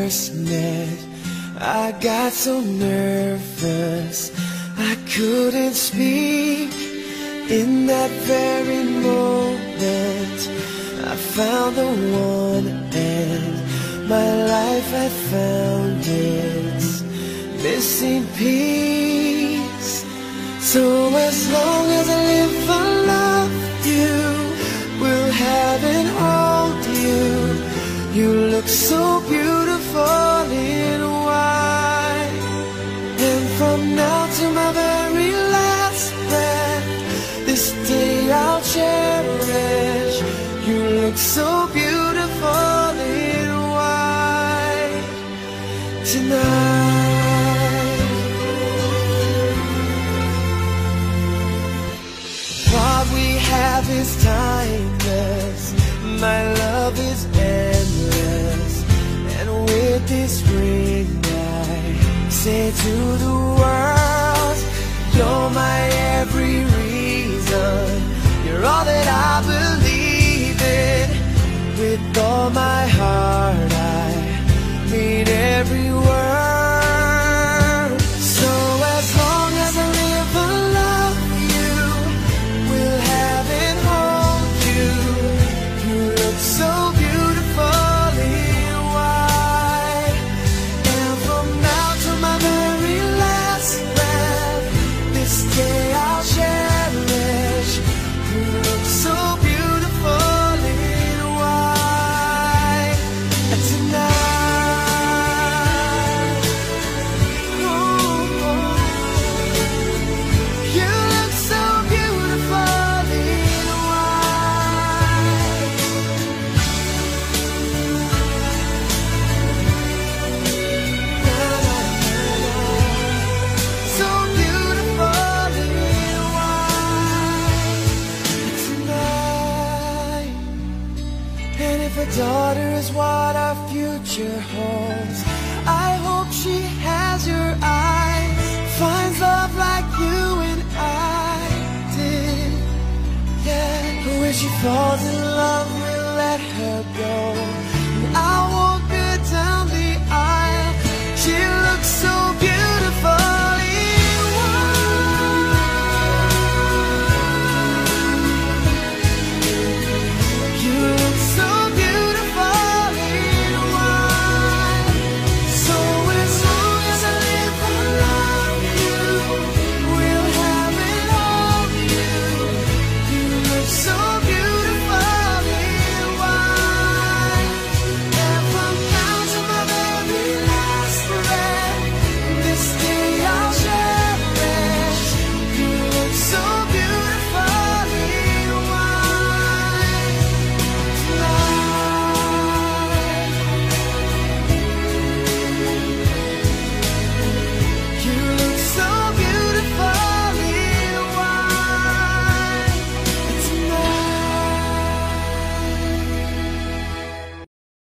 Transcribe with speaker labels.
Speaker 1: first met, I got so nervous I couldn't speak. In that very moment I found the one, and my life had found its missing piece. So as long as I live, I love you, will have and hold you. You look so beautiful in white, and from now to my very last breath, this day I'll cherish. You look so beautiful in white tonight. What we have is timeless, my love is endless, and with this ring I say to the world, you're my every reason, you're all that I believe in. With all my heart I mean every word. So as long as I live, I love you, will have and hold you. You look so beautiful in white, and from now to my very last breath, this day I'll cherish. You look so beautiful in white tonight. Ooh, you look so beautiful in white. So beautiful in white tonight. And if a daughter is what our future holds, I hope she has your eyes, finds love like you and I did. Yeah, where she falls in love